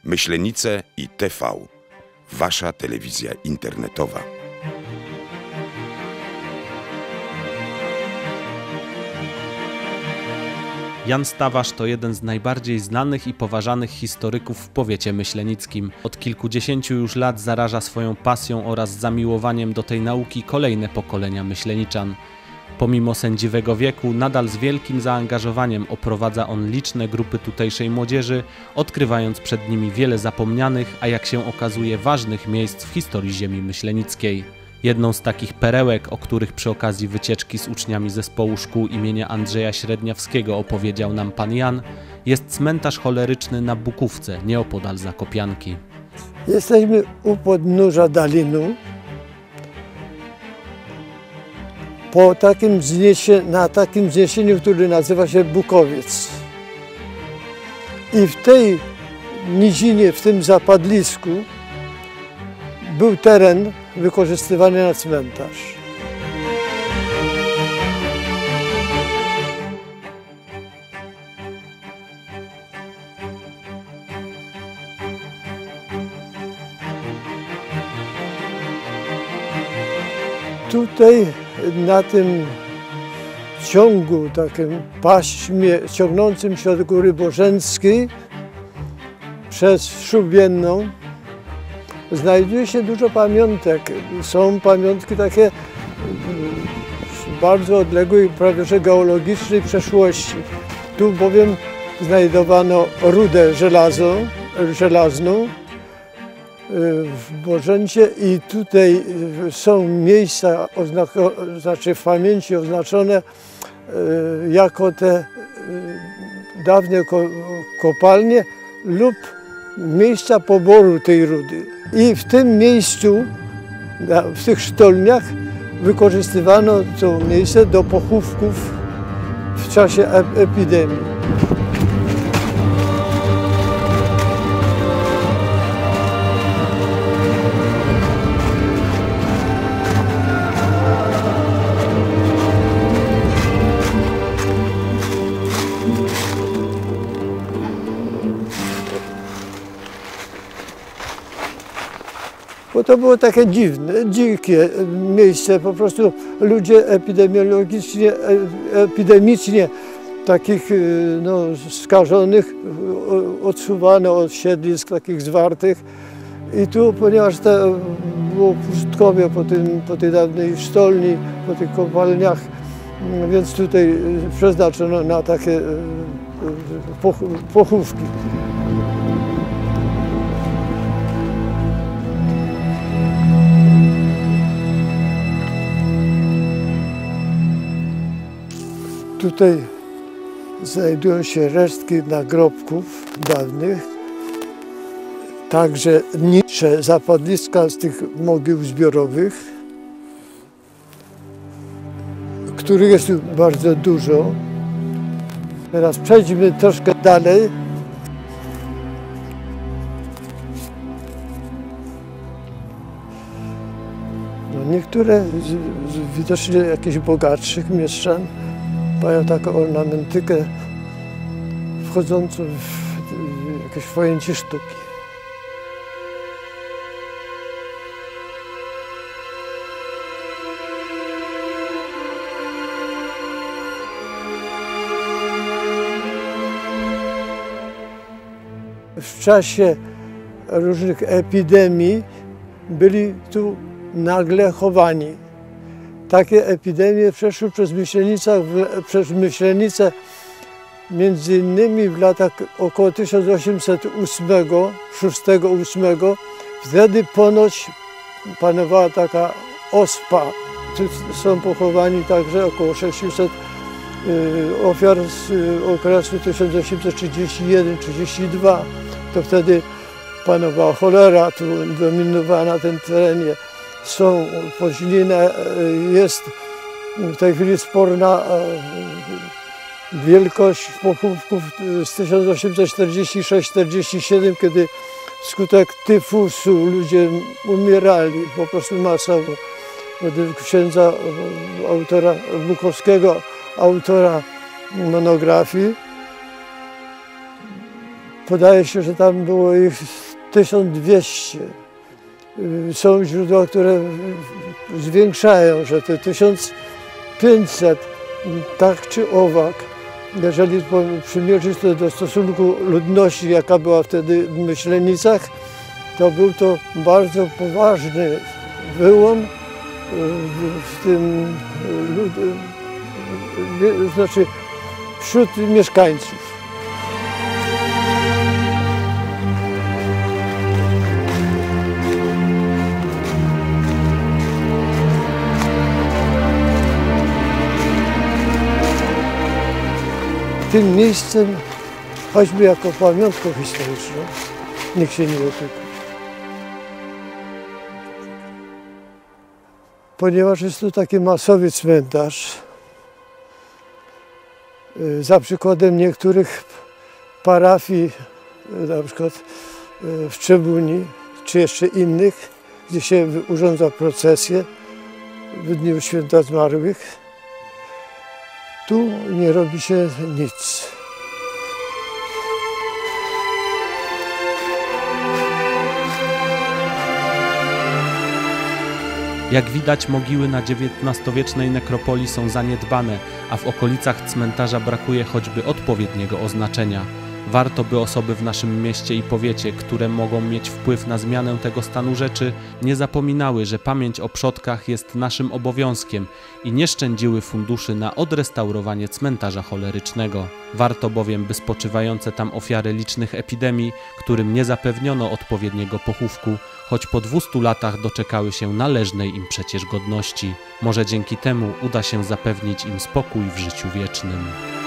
Myślenice i TV. Wasza telewizja internetowa. Jan Stawarz to jeden z najbardziej znanych i poważanych historyków w powiecie myślenickim. Od kilkudziesięciu już lat zaraża swoją pasją oraz zamiłowaniem do tej nauki kolejne pokolenia myśleniczan. Pomimo sędziwego wieku nadal z wielkim zaangażowaniem oprowadza on liczne grupy tutejszej młodzieży, odkrywając przed nimi wiele zapomnianych, a jak się okazuje ważnych miejsc w historii ziemi myślenickiej. Jedną z takich perełek, o których przy okazji wycieczki z uczniami zespołu szkół imienia Andrzeja Średniawskiego opowiedział nam pan Jan, jest cmentarz choleryczny na Bukówce, nieopodal Zakopianki. Jesteśmy u podnóża Dalinu. Na takim wzniesieniu, który nazywa się Bukowiec. I w tej nizinie, w tym zapadlisku był teren wykorzystywany na cmentarz. Tutaj na tym ciągu, takim paśmie ciągnącym się od Góry Bożenckiej przez Szubienną znajduje się dużo pamiątek. Są pamiątki takie bardzo odległej, prawie że geologicznej przeszłości. Tu bowiem znajdowano rudę żelazną w Bożęcie i tutaj są miejsca, znaczy w pamięci oznaczone jako te dawne kopalnie lub miejsca poboru tej rudy. I w tym miejscu, w tych sztolniach wykorzystywano to miejsce do pochówków w czasie epidemii. Bo to było takie dziwne, dzikie miejsce, po prostu ludzie epidemicznie takich skażonych odsuwano od siedlisk takich zwartych. I tu, ponieważ to było pustkowie po tej dawnej sztolni, po tych kopalniach, więc tutaj przeznaczono na takie pochówki. Tutaj znajdują się resztki nagrobków dawnych, także nicze zapadliska z tych mogił zbiorowych, których jest tu bardzo dużo. Teraz przejdźmy troszkę dalej. Niektóre widocznie jakichś bogatszych mieszczan mają taką ornamentykę wchodzącą w jakieś pojęcie sztuki. W czasie różnych epidemii byli tu nagle chowani. Takie epidemie przeszły przez Myślenicę między innymi w latach około 1806-1808. Wtedy ponoć panowała taka ospa. Tu są pochowani także około 600 ofiar z okresu 1831-32. To wtedy panowała cholera, tu dominowała na tym terenie. Są poźlina, jest w tej chwili sporna wielkość pochówków z 1846-47, kiedy wskutek tyfusu ludzie umierali po prostu masowo. Według księdza autora Bukowskiego, autora monografii, Podaje się, że tam było ich 1200. Są źródła, które zwiększają, że te 1500, tak czy owak. Jeżeli przymierzyć to do stosunku ludności, jaka była wtedy w Myślenicach, to był to bardzo poważny wyłom w tym, znaczy wśród mieszkańców. Tym miejscem, choćby jako pamiątką historyczną, nikt się nie dotyka. Ponieważ jest to taki masowy cmentarz, za przykładem niektórych parafii, na przykład w Trzebuni, czy jeszcze innych, gdzie się urządza procesję w Dniu Święta Zmarłych, tu nie robi się nic. Jak widać, mogiły na XIX-wiecznej nekropolii są zaniedbane, a w okolicach cmentarza brakuje choćby odpowiedniego oznaczenia. Warto, by osoby w naszym mieście i powiecie, które mogą mieć wpływ na zmianę tego stanu rzeczy, nie zapominały, że pamięć o przodkach jest naszym obowiązkiem i nie szczędziły funduszy na odrestaurowanie cmentarza cholerycznego. Warto bowiem, by spoczywające tam ofiary licznych epidemii, którym nie zapewniono odpowiedniego pochówku, choć po 200 latach doczekały się należnej im przecież godności. Może dzięki temu uda się zapewnić im spokój w życiu wiecznym.